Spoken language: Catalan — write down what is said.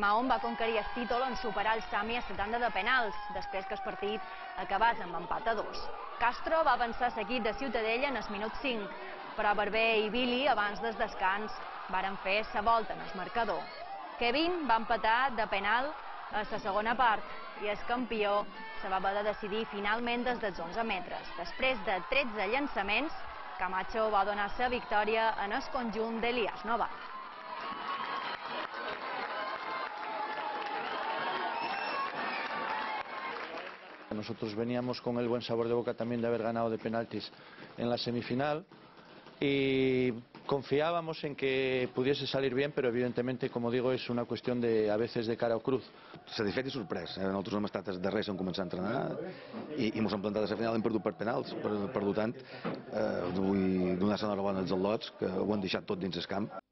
Mahón va conquerir el títol en superar el Sami a 70 de penals, després que el partit acabés amb empat a 2. Castro va avançar l'equip de Ciutadella en el minut 5, però Barber i Billy, abans del descans, varen fer la volta en el marcador. Kevin va empatar de penal a la segona part i el campió se va haver de decidir finalment des dels 11 metres. Després de 13 llançaments, Camacho va donar la victòria en el conjunt d'Elias Nova. Nosotros veníamos con el buen sabor de boca también de haber ganado de penaltis en la semifinal y confiábamos en que pudiese salir bien, pero evidentemente, como digo, es una cuestión de a veces de cara o cruz. Satisfet i sorprès. Nosaltres hem estat els darrers en començar a entrenar i ens hem plantat a la final, hem perdut per penals. Per tant, vull donar l'enhorabona als al·lots que ho han deixat tot dins el camp.